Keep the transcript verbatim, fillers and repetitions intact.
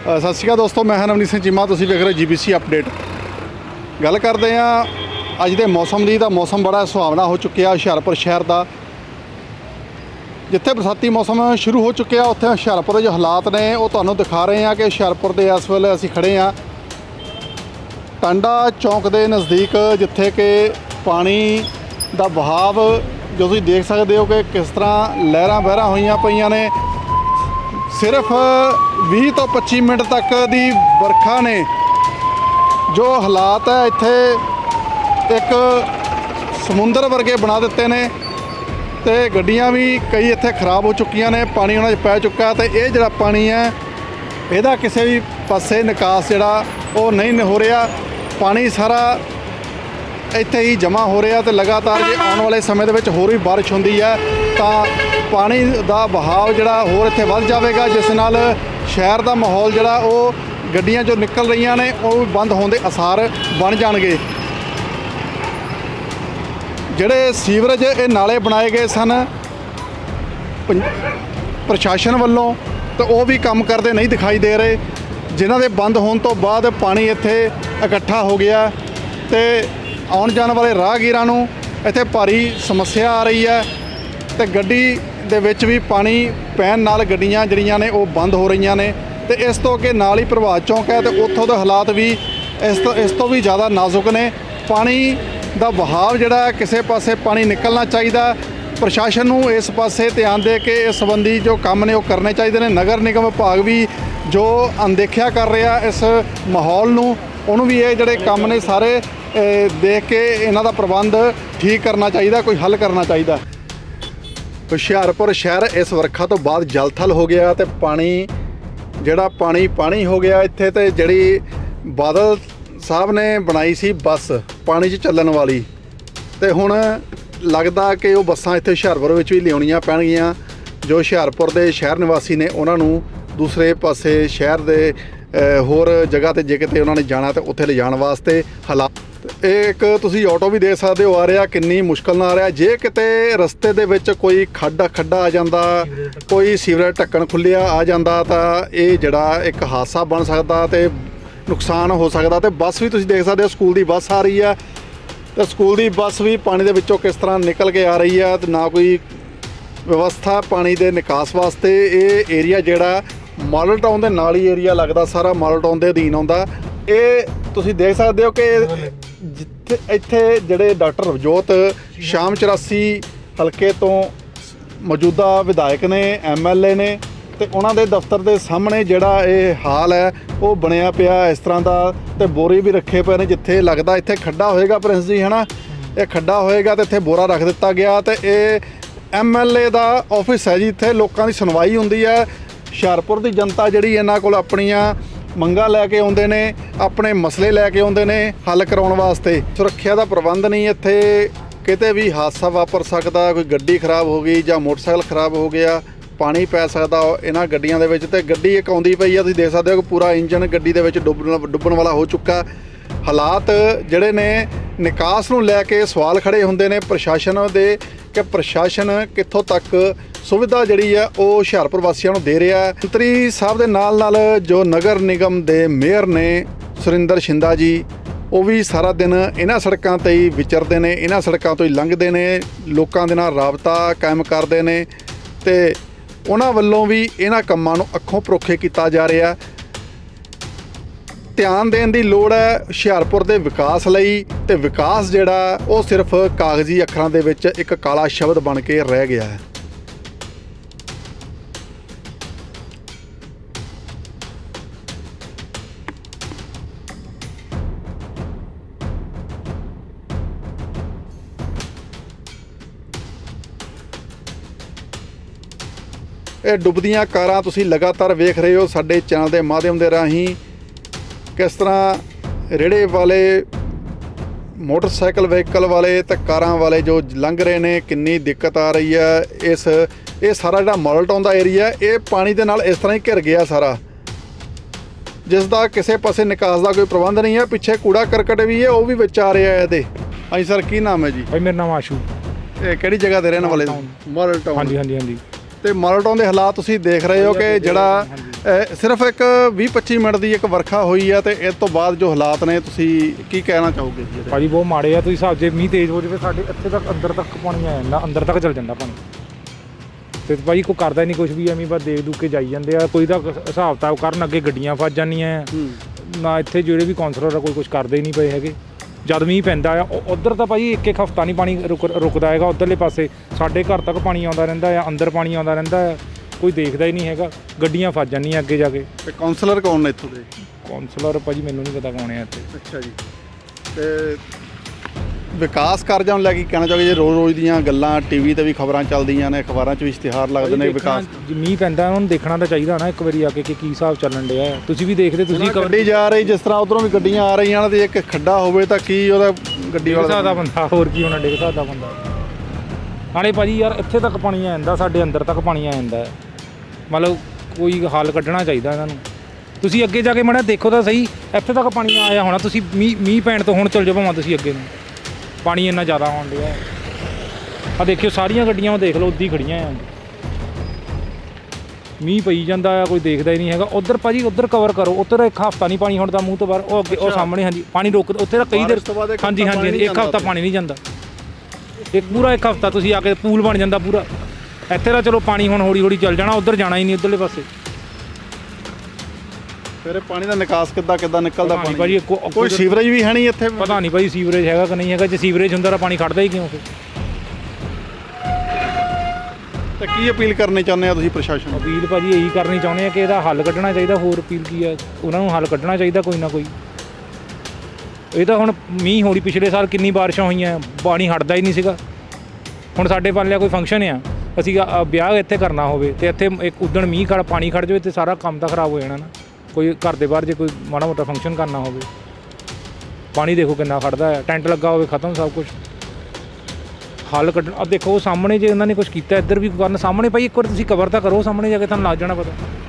सत श्री अकाल दोस्तों, मैं नवनीत सिंह चीमा, तुसीं वेख रहे जी बी सी अपडेट। गल करते हैं अज के मौसम की। तो मौसम बड़ा सुहावना हो चुकिया हुशियारपुर शहर का। जिथे बरसाती मौसम शुरू हो चुके उत्थे हुशियारपुर के जो हालात ने वो तुहानूं दिखा रहे हैं कि हुशियारपुर के इस वेले असीं खड़े हाँ टांडा चौंक के नज़दीक, जिथे कि पानी का बहाव जो तुसीं देख सकते हो कि किस तरह लहरां बहरां होईयां पईयां ने। सिर्फ बीस तो पच्ची मिनट तक दी बरखा ने जो हालात है इत्थे एक समुंदर वर्गे बना दिते ने। तो गड्डियां भी कई इत्थे खराब हो चुकियां ने, पानी उन्हां 'च पै चुका। तो ये जिहड़ा पानी है इहदा किसी भी पासे निकास जिहड़ा वो नहीं हो रहा। पानी सारा इत्थे ही जमा हो रहा। तो लगातार जे आने वाले समय दे विच होर भी बारिश हुंदी है तो पानी का बहाव जिहड़ा होर इत्थे वध जाएगा, जिस नाल शहर का माहौल जिहड़ा वो गड्डियां जो निकल रही ने वो भी बंद होने के आसार बन जाएंगे। जिहड़े सीवरेज ये नाले बनाए गए सन प्रशासन वालों, तो वो भी काम करते नहीं दिखाई दे रहे, जिन्हां दे बंद होने तो बाद पानी इत्थे इकट्ठा हो गया। तो आउण जाण वाले राहगीरां नूं इत्थे भारी समस्या आ रही है। तो गड्डी दे विच भी पानी पैन नाल गड्डियां जिहड़ियां ने वो बंद हो रही ने। तो इस तो अगे नाल ही प्रभात चौंक है, तो उत्थों दे हालात भी इस तो इस तो भी ज़्यादा नाजुक ने। पानी का बहाव जिहड़ा किसी पासे पानी निकलना चाहिए। प्रशासन नूं इस पासे ध्यान दे के इस संबंधी जो काम ने वो करने चाहिए ने। नगर निगम विभाग भी जो अनदेखिया कर रहा इस माहौल नूं, उन्होंने भी ये जिहड़े काम ने सारे देख के इन्हां दा प्रबंध ठीक करना चाहिए, कोई हल करना चाहिए। हुशियारपुर शहर इस वर्खा तो बाद जल थल हो गया। तो पानी जिहड़ा पानी पानी हो गया इत्थे। तो जिहड़ी बादल साहब ने बनाई सी बस पानी 'च चलण वाली, तो हुण लगदा कि वो बसां इत्थे हुशियारपुर विच भी लियाउणियां पैणगीਆਂ। जो हुशियारपुर के शहर निवासी ने उन्हां नूं दूसरे पासे शहर दे होर जगह ते जे किते उन्होंने जाना तो उत्थे ले जाण वास्ते हालात। एक तुसीं ऑटो भी देख सकते हो आ रहा, किन्नी मुश्किल नाल आ रहा। जे किते रस्ते दे विच कोई खड्डा खड्डा आ जांदा, कोई सीवरेज ढक्कन खुल्लिया आ जांदा, तां इह जिहड़ा एक हादसा बन सकदा ते नुकसान हो सकदा। तो बस भी तुसीं देख सकते हो, स्कूल की बस आ रही है, तो स्कूल की बस भी पानी दे विचों किस तरह निकल के आ रही है। तो ना कोई व्यवस्था पानी के निकास वास्ते। ये एरिया जिहड़ा मॉडल टाउन के नाल ही एरिया लगता, सारा मॉडल टाउन के अधीन आउंदा। ये तुसीं देख सकते हो कि जिथे इत्थे जिहड़े डॉक्टर रवजोत शाम चौरासी हल्के तो मौजूदा विधायक ने, एम एल ए ने, तो उन्होंने दफ्तर के सामने जिहड़ा ये हाल है वो बनया पिया इस तरह का। तो बोरे भी रखे पे ने, जिथे लगता इत्थे खड्डा होएगा प्रिंस जी है ना, ये खड्डा होएगा तो इत्थे बोरा रख दिता गया। तो ये एम एल ए का ऑफिस है जी, इत्थे लोगों की सुनवाई हुंदी है। हुशियारपुर की जनता जिहड़ी इन्हां कोल अपनियां मंगां लैके आउंदे ने, अपने मसले लैके आउंदे ने हल कराउण वास्ते। सुरक्षा का प्रबंध नहीं, इत्थे किते भी हादसा वापर सकदा। कोई गड्डी खराब हो गई जां मोटरसाइकिल खराब हो गया, पानी पै सकदा इन्हां गड्डियां दे विच। ते गड्डी एक आउंदी पई आ, तुसीं देख सकदे हो कि पूरा इंजन गड्डी दे विच डुੱਬਣ डुੱਬਣ वाला हो चुका। हालात जिहड़े ने निकास नूं लैके सवाल खड़े हुंदे ने प्रशासन दे कि प्रशासन कित्थों तक सुविधा जिहड़ी है वो हुशियारपुर वासियों को दे रहा है। मंत्री साहब के नाल नाल जो नगर निगम के मेयर ने सुरिंदर शिंदा जी, वो भी सारा दिन इन्हां सड़कों ते ही विचरते हैं, इन्हां सड़कों तो ही लंघते हैं, लोगों के नाल राबता कायम करते हैं। तो उन्हां वल्लों भी इन्हां कामां नूं अखों परोखे किया जा रहा। ध्यान देने की लोड़ है हुशियारपुर के विकास लई। ते विकास जिहड़ा वो सिर्फ कागजी अखरां दे विच एक काला शब्द बन के रह गया है। ये डुੱਬਦੀਆਂ कारां तुसीं लगातार वेख रहे हो साडे चैनल के माध्यम के राहीं, किस तरह रेड़े वाले मोटरसाइकिल व्हीकल वाले तो कारां वाले जो लंघ रहे हैं, कितनी दिक्कत आ रही है। इस ये सारा जो मॉडल टाउन का एरिया ये पानी के नाल इस तरह ही घिर गया सारा, जिसका किसी पासे निकास का कोई प्रबंध नहीं है। पिछे कूड़ा करकट भी है, वो भी विच आ रहा है। हाँ सर, की नाम है जी? भाई मेरा नाम आशू। किहड़ी जगह दे रहने वाले? Model town. हाँ जी हाँ जी हाँ जी। तो मॉडल टाउन के हालात तुसीं देख रहे हो कि जिहड़ा ਅ, ਸਿਰਫ ਇੱਕ ਵੀਹ ਪੱਚੀ ਮਿੰਟ ਦੀ ਇੱਕ ਵਰਖਾ ਹੋਈ ਆ ਤੇ ਇਸ ਤੋਂ ਬਾਅਦ ਜੋ ਹਾਲਾਤ ਨੇ ਤੁਸੀਂ ਕੀ ਕਹਿਣਾ ਚਾਹੋਗੇ ਜੀ ਇਹਦੇ? ਭਾਜੀ ਬਹੁਤ ਮਾੜੇ ਆ। ਤੁਸੀਂ ਹਿਸਾਬ ਜੇ ਮੀਂਹ ਤੇਜ਼ ਹੋ ਜਾਵੇ ਸਾਡੇ ਇੱਥੇ ਤੱਕ ਅੰਦਰ ਤੱਕ ਪਾਣੀ ਆ ਜਾਂਦਾ, ਅੰਦਰ ਤੱਕ ਚਲ ਜਾਂਦਾ ਪਾਣੀ। ਤੇ ਭਾਜੀ ਕੋਈ ਕਰਦਾ ਨਹੀਂ ਕੁਛ ਵੀ, ਐਵੇਂ ਬਸ ਦੇਖ ਦੂਖ ਕੇ ਜਾਈ ਜਾਂਦੇ ਆ। ਕੋਈ ਤਾਂ ਹਿਸਾਬ ਕਿਤਾਬ ਕਰਨ, ਅੱਗੇ ਗੱਡੀਆਂ ਫਸ ਜਾਂਦੀਆਂ ਨਾ। ਇੱਥੇ ਜਿਹੜੇ ਵੀ ਕੌਂਸਲਰ ਆ ਕੋਈ ਕੁਛ ਕਰਦੇ ਹੀ ਨਹੀਂ ਪਏ ਹੈਗੇ। ਜਦ ਮੀਂਹ ਪੈਂਦਾ ਆ ਉੱਧਰ ਤਾਂ ਭਾਜੀ ਇੱਕ ਇੱਕ ਹਫ਼ਤਾ ਨਹੀਂ ਪਾਣੀ ਰੁਕ ਰੁਕਦਾ ਹੈਗਾ। ਉੱਧਰਲੇ ਪਾਸੇ ਸਾਡੇ ਘਰ ਤੱਕ ਪਾਣੀ ਆਉਂਦਾ ਰਹਿੰਦਾ ਆ, ਅੰਦਰ ਪਾਣੀ ਆਉਂਦਾ ਰਹਿੰਦਾ ਆ, ਕੋਈ ਦੇਖਦਾ ਹੀ ਨਹੀਂ ਹੈਗਾ। ਗੱਡੀਆਂ ਫਸ ਜਾਂਦੀਆਂ ਅੱਗੇ ਜਾ ਕੇ। ਤੇ ਕੌਂਸਲਰ ਕੌਣ ਨੇ ਇੱਥੋਂ ਦੇ? ਕੌਂਸਲਰ ਭਾਜੀ ਮੈਨੂੰ ਨਹੀਂ ਪਤਾ ਕੌਣ ਆ ਇੱਥੇ। ਅੱਛਾ ਜੀ। ਤੇ ਵਿਕਾਸ ਕਾਰਜਾਂ ਨੂੰ ਲੈ ਕੇ ਕਹਿਣਾ ਚਾਹੋਗੇ? ਜੇ ਰੋਜ਼ ਰੋਜ਼ ਦੀਆਂ ਗੱਲਾਂ ਟੀਵੀ ਤੇ ਵੀ ਖਬਰਾਂ ਚੱਲਦੀਆਂ ਨੇ, ਅਖਬਾਰਾਂ 'ਚ ਵੀ ਇਸ਼ਤਿਹਾਰ ਲੱਗਦੇ ਨੇ ਵਿਕਾਸ। ਮੀਂਹ ਪੈਂਦਾ ਉਹਨਾਂ ਨੂੰ ਦੇਖਣਾ ਤਾਂ ਚਾਹੀਦਾ ਨਾ ਇੱਕ ਵਾਰੀ ਆ ਕੇ ਕਿ ਕੀ ਹਿਸਾਬ ਚੱਲਣ ਡਿਆ। ਤੁਸੀਂ ਵੀ ਦੇਖਦੇ, ਤੁਸੀਂ ਗੱਡੀ ਜਾ ਰਹੀ ਜਿਸ ਤਰ੍ਹਾਂ ਉਧਰੋਂ ਵੀ ਗੱਡੀਆਂ ਆ ਰਹੀਆਂ ਨੇ ਤੇ ਇੱਕ ਖੱਡਾ ਹੋਵੇ ਤਾਂ ਕੀ ਉਹਦਾ ਗੱਡੀ ਵਾਲਾ ਦਾ ਬੰਦਾ ਹੋਰ ਕੀ ਹੋਣਾ, ਡਿੱਗ ਸਕਦਾ ਬੰਦਾ। ਨਾਲੇ ਭਾਜੀ ਯਾਰ ਇੱਥੇ ਤੱਕ ਪਾਣੀ ਆ ਜਾਂਦਾ, ਸਾਡੇ ਅੰਦਰ ਤੱਕ ਪਾਣੀ ਆ ਜਾਂਦਾ। ਮਤਲਬ ਕੋਈ ਹੱਲ ਕੱਢਣਾ ਚਾਹੀਦਾ ਇਹਨਾਂ ਨੂੰ। ਤੁਸੀਂ ਅੱਗੇ ਜਾ ਕੇ ਮਾੜਾ ਦੇਖੋ ਤਾਂ ਸਹੀ, ਇੱਥੇ ਤੱਕ ਪਾਣੀ ਆਇਆ ਹੋਣਾ। ਤੁਸੀਂ ਮੀਂਹ ਮੀਂਹ ਪੈਣ ਤੋਂ ਹੁਣ ਚੱਲ ਜਾਓ ਭਾਵੇਂ ਤੁਸੀਂ ਅੱਗੇ ਨੂੰ, ਪਾਣੀ ਇੰਨਾ ਜ਼ਿਆਦਾ ਆਉਣ ਡਿਆ। ਆ ਦੇਖਿਓ ਸਾਰੀਆਂ ਗੱਡੀਆਂ ਉਹ ਦੇਖ ਲਓ ਉੱਦੀ ਖੜੀਆਂ ਆ। ਮੀਂਹ ਪਈ ਜਾਂਦਾ ਆ, ਕੋਈ ਦੇਖਦਾ ਹੀ ਨਹੀਂ ਹੈਗਾ। ਉੱਧਰ ਭਾਜੀ ਉੱਧਰ ਕਵਰ ਕਰੋ, ਉੱਧਰ ਇੱਕ ਹਫ਼ਤਾ ਨਹੀਂ ਪਾਣੀ ਹੁੰਦਾ ਮੂੰਹ ਤੋਂ ਬਾਹਰ। ਉਹ ਅੱਗੇ ਉਹ ਸਾਹਮਣੇ ਹਾਂਜੀ ਪਾਣੀ ਰੁਕ, ਉੱਥੇ ਤਾਂ ਕਈ ਦੇਰ ਹਾਂਜੀ ਹਾਂਜੀ ਇੱਕ ਹਫ਼ਤਾ ਪਾਣੀ ਨਹੀਂ ਜਾਂਦਾ। ਇੱਕ ਪੂਰਾ ਇੱਕ ਹਫ਼ਤਾ ਤੁਸੀਂ ਆ ਕੇ ਪੂਲ ਬਣ ਜਾਂਦਾ ਪੂਰਾ। ਇੱਥੇ ਤਾਂ ਚਲੋ ਪਾਣੀ ਹੁਣ ਹੌਲੀ ਹੌਲੀ ਚੱਲ ਜਾਣਾ, ਉੱਧਰ ਜਾਣਾ ਹੀ ਨਹੀਂ ਉੱਧਰਲੇ ਪਾਸੇ। ਫਿਰ ਪਾਣੀ ਦਾ ਨਿਕਾਸ ਕਿੱਦਾਂ ਕਿੱਦਾਂ ਨਿਕਲਦਾ ਪਾਣੀ? ਭਾਜੀ ਕੋਈ ਸੀਵਰੇਜ ਵੀ ਹੈ ਨਹੀਂ ਇੱਥੇ? ਪਤਾ ਨਹੀਂ ਭਾਜੀ ਸੀਵਰੇਜ ਹੈਗਾ ਕਿ ਨਹੀਂ ਹੈਗਾ। ਜੇ ਸੀਵਰੇਜ ਹੁੰਦਾ ਤਾਂ ਪਾਣੀ ਖੜਦਾ ਹੀ ਕਿਉਂ ਫਿਰ? ਤਾਂ ਕੀ ਅਪੀਲ ਕਰਨੀ ਚਾਹੁੰਦੇ ਆ ਤੁਸੀਂ ਪ੍ਰਸ਼ਾਸਨ ਨੂੰ? ਅਪੀਲ ਭਾਜੀ ਇਹੀ ਕਰਨੀ ਚਾਹੁੰਦੇ ਆ ਕਿ ਇਹਦਾ ਹੱਲ ਕੱਢਣਾ ਚਾਹੀਦਾ। ਹੋਰ ਅਪੀਲ ਕੀ ਆ, ਉਹਨਾਂ ਨੂੰ ਹੱਲ ਕੱਢਣਾ ਚਾਹੀਦਾ ਕੋਈ ਨਾ ਕੋਈ। ਇਹ ਤਾਂ ਹੁਣ ਮੀਂਹ ਹੋਣੀ, ਪਿਛਲੇ ਸਾਲ ਕਿੰਨੀ ਬਾਰਿਸ਼ਾਂ ਹੋਈਆਂ, ਪਾਣੀ ਹਟਦਾ ਹੀ ਨਹੀਂ ਸੀਗਾ। ਹੁਣ ਸਾਡੇ ਪਾਲਿਆ ਕੋਈ ਫੰਕਸ਼ਨ ਆ, ਅਸੀਂ ਵਿਆਹ ਇੱਥੇ ਕਰਨਾ ਹੋਵੇ ਤੇ ਇੱਥੇ ਇੱਕ ਉਦਣ ਮੀਂਹ ਖੜ ਪਾਣੀ ਖੜ ਜਾਵੇ ਤੇ ਸਾਰਾ ਕੰਮ ਤਾਂ ਖਰਾਬ ਹੋ ਜਾਣਾ ਨਾ। ਕੋਈ ਘਰ ਦੇ ਬਾਹਰ ਜੇ ਕੋਈ ਮਾੜਾ ਮੋਟਾ ਫੰਕਸ਼ਨ ਕਰਨਾ ਹੋਵੇ, ਪਾਣੀ ਦੇਖੋ ਕਿੰਨਾ ਖੜਦਾ ਹੈ। ਟੈਂਟ ਲੱਗਾ ਹੋਵੇ, ਖਤਮ ਸਭ ਕੁਛ। ਹੱਲ ਕੱਢਣ ਆ ਦੇਖੋ ਸਾਹਮਣੇ ਜੇ ਇਹਨਾਂ ਨੇ ਕੁਛ ਕੀਤਾ ਇੱਧਰ ਵੀ ਕਰਨ ਸਾਹਮਣੇ ਭਾਈ ਇੱਕ ਵਾਰ ਤੁਸੀਂ ਕਵਰ ਤਾਂ ਕਰੋ, ਸਾਹਮਣੇ ਜਾ ਕੇ ਤੁਹਾਨੂੰ ਲੱਗ ਜਾਣਾ ਪਤਾ।